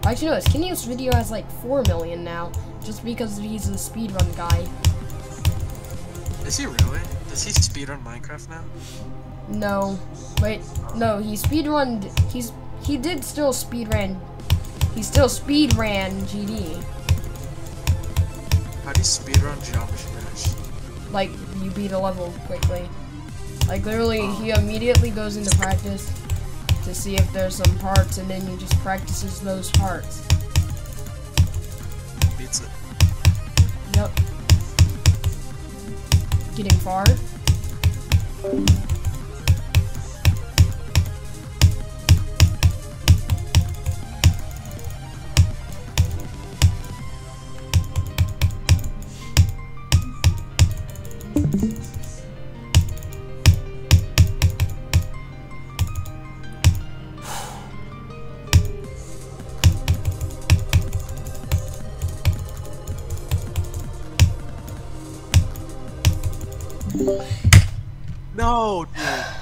Actually, no, Skinniest video has like 4 million now, just because he's a speedrun guy. Is he really? Does he speedrun Minecraft now? No. Wait, no, he speedrunned, he did still speedrun, he still speedran GD. How do you speedrun Geometry Dash? Like, you beat a level quickly. Like, literally, he immediately goes into practice to see if there's some parts, and then he just practices those parts. Beats it. Yep. Getting far. No, dude.